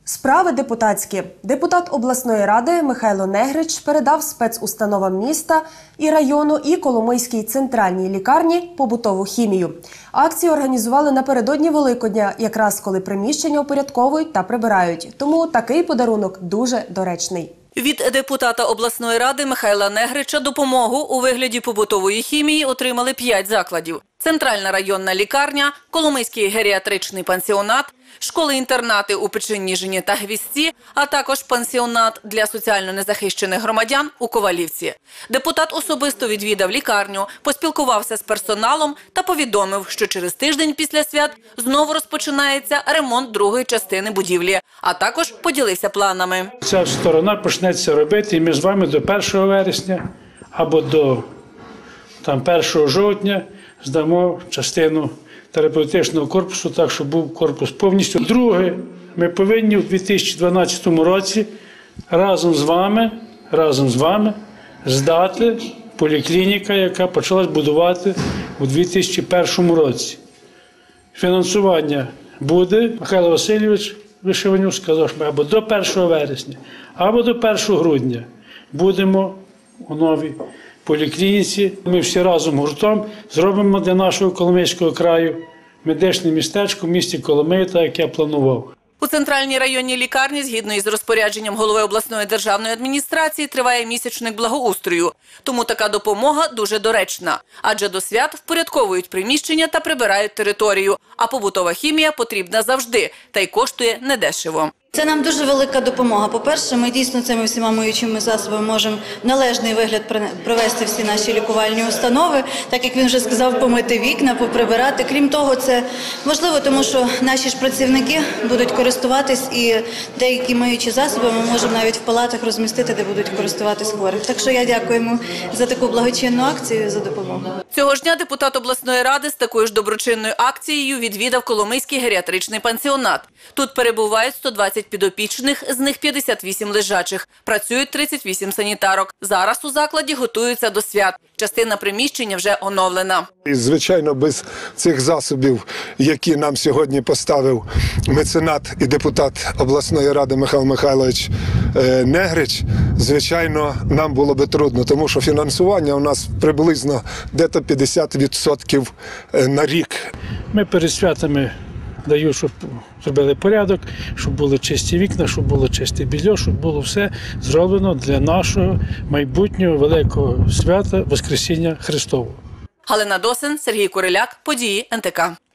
Справи депутатські. Депутат обласної ради Михайло Негрич передав спецустановам міста і району і Коломийській центральній лікарні побутову хімію. Акцію організували напередодні Великодня, якраз коли приміщення упорядковують та прибирають. Тому такий подарунок дуже доречний. Від депутата обласної ради Михайла Негрича допомогу у вигляді побутової хімії отримали 5 закладів. Центральна районна лікарня, Коломийський геріатричний пансіонат, школи-інтернати у Печеніжині та Гвіздці, а також пансіонат для соціально незахищених громадян у Ковалівці. Депутат особисто відвідав лікарню, поспілкувався з персоналом та повідомив, що через тиждень після свят знову розпочинається ремонт другої частини будівлі, а також поділився планами. Ця сторона почнеться робити, і ми з вами до 1 вересня або до 1 жовтня здамо частину терапевтичного корпусу, так, щоб був корпус повністю. Друге, ми повинні у 2012 році разом з вами здати поліклініку, яка почалась будувати у 2001 році. Фінансування буде. Михайло Васильович Вишиванюк сказав, що ми або до 1 вересня, або до 1 грудня будемо у новій поліклініці. Ми всі разом гуртом зробимо для нашого Коломийського краю медичне містечко в місті Коломиї, так як я планував. У центральній районній лікарні, згідно із розпорядженням голови обласної державної адміністрації, триває місячник благоустрою. Тому така допомога дуже доречна. Адже до свят впорядковують приміщення та прибирають територію. А побутова хімія потрібна завжди та й коштує недешево. Це нам дуже велика допомога. По-перше, ми дійсно цими всіма миючими засобами можемо в належний вигляд привести всі наші лікувальні установи, так як він вже сказав, помити вікна, поприбирати. Крім того, це важливо, тому що наші ж працівники будуть користуватись і деякі миючі засоби ми можемо навіть в палатах розмістити, де будуть користуватись хворих. Так що я дякуємо за таку благочинну акцію і за допомогу. Цього ж дня депутат обласної ради з такою ж доброчинною акцією відвідав Коломийський геріатричний пансіонат. Тут перебувають 120 підопічних, з них 58 лежачих. Працюють 38 санітарок. Зараз у закладі готуються до свят. Частина приміщення вже оновлена. І, звичайно, без цих засобів, які нам сьогодні поставив меценат і депутат обласної ради Михайло Михайлович Негрич, звичайно, нам було би трудно, тому що фінансування у нас приблизно десь 50% на рік. Ми перед святами даю, щоб зробили порядок, щоб були чисті вікна, щоб було чисте білье, щоб було все зроблено для нашого майбутнього великого свята Воскресіння Христового. Галина Досин, Сергій Куриляк, події НТК.